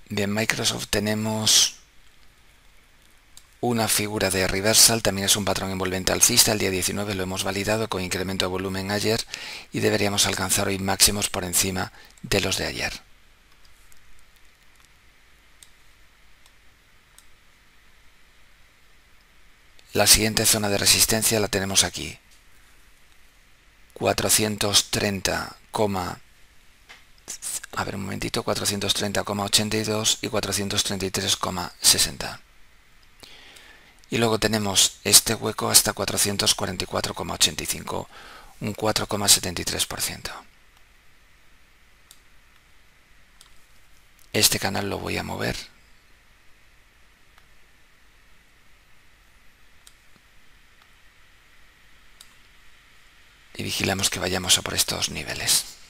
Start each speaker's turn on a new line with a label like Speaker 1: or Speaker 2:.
Speaker 1: De Microsoft tenemos una figura de reversal, también es un patrón envolvente alcista. El día 19 lo hemos validado con incremento de volumen ayer y deberíamos alcanzar hoy máximos por encima de los de ayer. La siguiente zona de resistencia la tenemos aquí. 430, a ver un momentito, 430,82 y 433,60. Y luego tenemos este hueco hasta 444,85, un 4,73%. Este canal lo voy a mover. Y vigilamos que vayamos a por estos niveles.